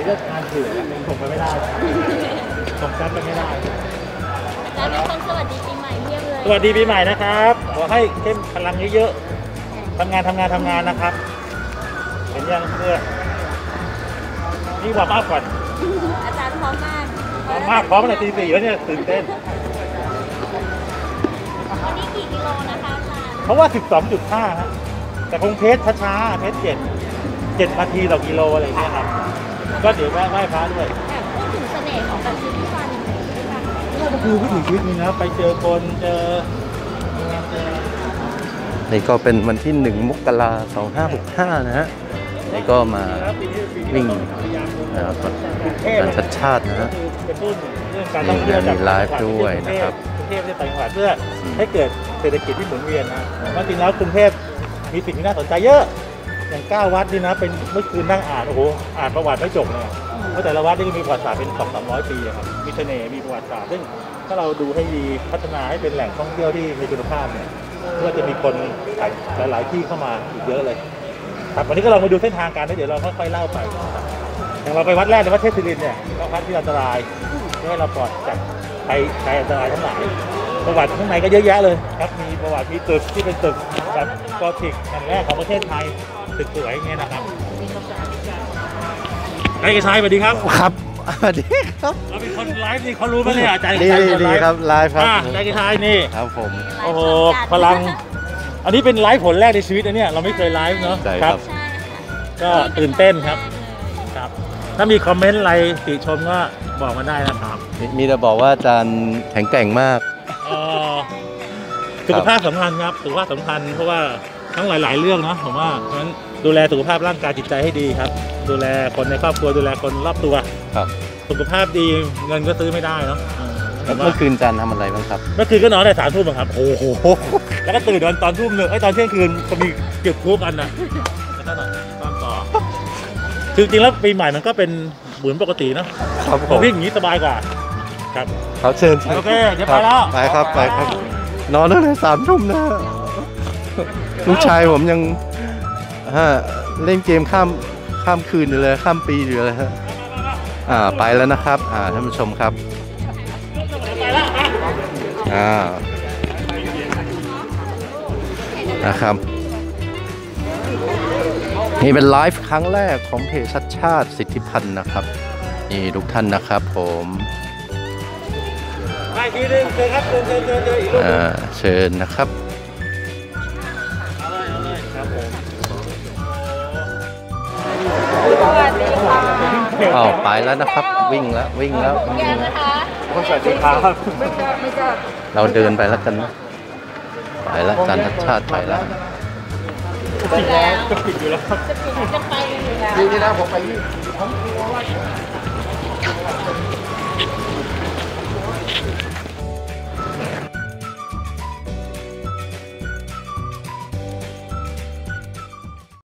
ก็ทานถือยังส่งไปไม่ได้ส่งแซ่บไปไม่ได้อาจารย์เป็นคนสวัสดีปีใหม่เพียบเลยสวัสดีปีใหม่นะครับขอให้เข้มพลังเยอะๆทำงานนะครับเห็นยังเพื่อนนี่ว่ามาก่อนอาจารย์พร้อมมากพร้อมเลยตี 4แล้วเนี่ยตื่นเต้นวันนี้กี่กิโลนะคะอาจารย์เพราะว่า 12.5 ฮะแต่คงเพชรช้าๆเพชร7 นาทีต่อกิโลอะไรเงี้ยครับก็เดี๋ยวไหว้พระด้วยแบบพูดถึงเสน่ห์ของแบบชีวิตวันอย่างไรบ้างนี่ก็คือวิถีชีวิตนี่นะไปเจอคนเจอนี่ก็เป็นวันที่1 มกราคม 2565นะฮะนี่ก็มาวิ่งการชัดชาตินะฮะนี่มีไลฟ์ด้วยนะครับกรุงเทพได้ต่างจังหวัดเพื่อให้เกิดเศรษฐกิจที่หมุนเวียนนะว่าจริงแล้วกรุงเทพมีสิ่งที่น่าสนใจเยอะอย่าง9 วัดนี่นะเป็นเมื่อคืนนั่งอ่านโอ้โหอ่านประวัติไม่จบเลยเพราะแต่ละวัดนี่มีประวัติศาสตร์เป็น200-300 ปีครับมีเสน่ห์มีประวัติศาสตร์ซึ่งถ้าเราดูให้ดีพัฒนาให้เป็นแหล่งท่องเที่ยวที่มีคุณภาพเนี่ยก็จะมีคนหลายๆที่เข้ามาอีกเยอะเลยครับวันนี้ก็ลองมาดูเส้นทางกันเดี๋ยวเราค่อยๆเล่าไปอย่างเราไปวัดแรกในวัดเทพศิรินเนี่ยก็วัดที่อันตรายเพื่อให้เราปลอดจากภัยอันตรายทั้งหลายประวัติข้างในก็เยอะแยะเลยครับมีประวัติมีตึกที่เป็นตึกแบบกอธิกแห่งแรกของประเทศไทยตึกสวยอย่างเงี้ยนะครับไอ้กระชายสวัสดีครับครับสวัสดีครับเราเป็นคนไลฟ์นี่เขารู้ไหมเนี่ยอาจารย์ดีครับไลฟ์ครับไอ้กระชายนี่ครับผมโอ้โหพลังอันนี้เป็นไลฟ์ผลแรกในชีวิตนะเนี่ยเราไม่เคยไลฟ์เนาะครับก็ตื่นเต้นครับถ้ามีคอมเมนต์อะไรติชมก็บอกมาได้นะครับมีแต่บอกว่าอาจารย์แข็งแกร่งมากสุขภาพสำคัญครับสุขภาพสำคัญเพราะว่าทั้งหลายๆเรื่องนะผมว่าเพราะฉะนั้นดูแลสุขภาพร่างกายจิตใจให้ดีครับดูแลคนในครอบครัวดูแลคนรอบตัวครับสุขภาพดีเงินก็ซื้อไม่ได้เนาะเมื่อคืนอาจารย์ทำอะไรบ้างครับเมื่อคืนก็นอนได้3 ทุ่มครับโอ้โหแล้วก็ตื่นตอนทุ่มนึงตอนเที่ยงคืนก็มีเก็บคุกกันนะแล้วก็นอนต่อจริงๆแล้วปีใหม่มันก็เป็นเหมือนปกติเนาะผมวิ่งอย่างนี้สบายกว่าครับเขาเชิญโอเคจะไปแล้วไปครับนอนตั้งแต่3 ทุ่มนะลูกชายผมยังเล่นเกมข้ามคืนอยู่เลยข้ามปีอยู่เลยฮะไปแล้วนะครับท่านผู้ชมครับนะครับนี่เป็นไลฟ์ครั้งแรกของเพจชัดชาติสิทธิพันธ์นะครับนี่ทุกท่านนะครับผมไปทีนึงเชิญครับเชิญอีกรูปเชิญนะครับครับผมไปแล้วนะครับวิ่งแล้วคนใส่สีขาวเราเดินไปแล้วกันนะไปแล้วอาจารย์ชัดชาติไปแล้วปิดแล้วจะปิดอยู่แล้วจะไปอยู่แล้วดีนะผมไปผมกลัวว่า